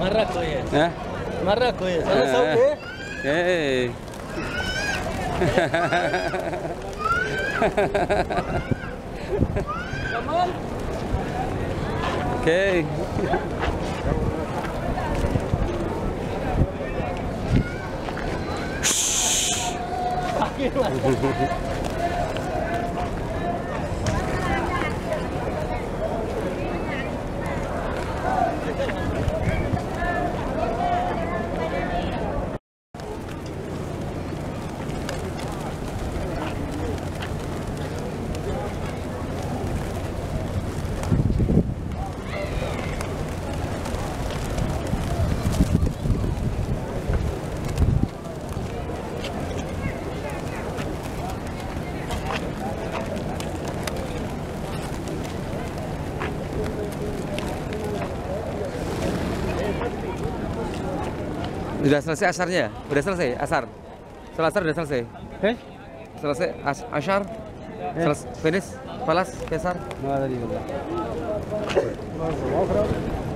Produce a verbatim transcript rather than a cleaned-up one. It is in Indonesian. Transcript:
Marraco ya. Hah? Marraco ya. Salah Eh. Saudi. Hei. Come on. Oke. Udah selesai asarnya? Udah selesai asar? Selasar udah selesai? Eh? Selesai as asar? Eh. Selesai finish? Palas? Kesar? ما ادري والله.